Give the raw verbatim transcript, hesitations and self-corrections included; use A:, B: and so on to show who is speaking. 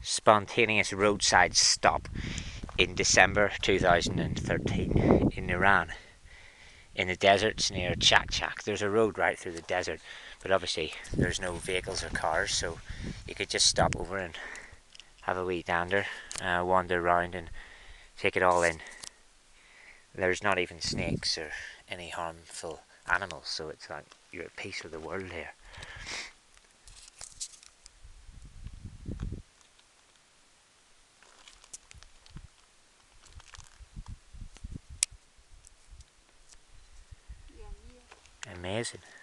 A: spontaneous roadside stop in December two thousand thirteen in Iran, in the deserts near Chak. There's a road right through the desert, but obviously there's no vehicles or cars, so you could just stop over and have a wee dander, uh, wander around and take it all in. There's not even snakes or any harmful animals, so it's like you're at peace with the world here. Amazing.